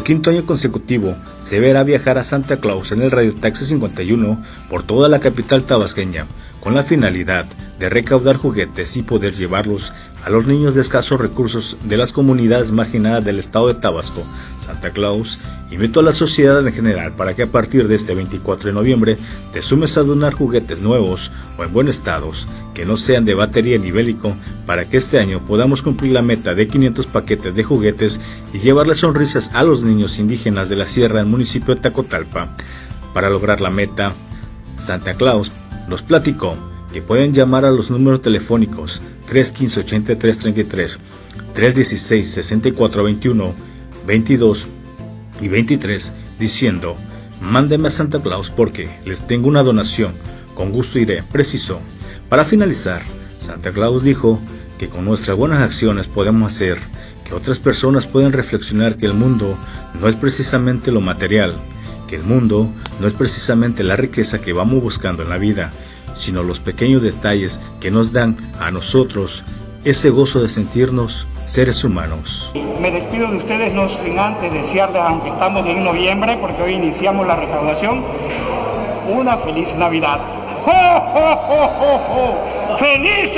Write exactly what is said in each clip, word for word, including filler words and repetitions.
Por quinto año consecutivo, se verá viajar a Santa Claus en el Radiotaxi cincuenta y uno por toda la capital tabasqueña, con la finalidad de recaudar juguetes y poder llevarlos a los niños de escasos recursos de las comunidades marginadas del estado de Tabasco. Santa Claus invitó a la sociedad en general para que a partir de este veinticuatro de noviembre te sumes a donar juguetes nuevos o en buen estado, que no sean de batería ni bélico, para que este año podamos cumplir la meta de quinientos paquetes de juguetes y llevarle sonrisas a los niños indígenas de la sierra del municipio de Tacotalpa. Para lograr la meta, Santa Claus nos platicó que pueden llamar a los números telefónicos tres uno cinco, ocho tres tres tres, tres uno seis, seis cuatro dos uno, veintidós y veintitrés diciendo: mándenme a Santa Claus porque les tengo una donación, con gusto iré, precisó. Para finalizar, Santa Claus dijo que con nuestras buenas acciones podemos hacer que otras personas puedan reflexionar que el mundo no es precisamente lo material, que el mundo no es precisamente la riqueza que vamos buscando en la vida, sino los pequeños detalles que nos dan a nosotros ese gozo de sentirnos seres humanos. Me despido de ustedes, no sin antes desearles, aunque estamos en noviembre, porque hoy iniciamos la recaudación, una feliz Navidad. ¡Jo, jo, jo, jo, jo! ¡Feliz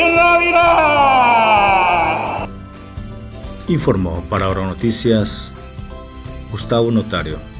Navidad! Informó para Oro Noticias Gustavo Notario.